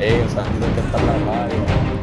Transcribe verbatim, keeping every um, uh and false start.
Eh, o sea, tienes que estar la radio.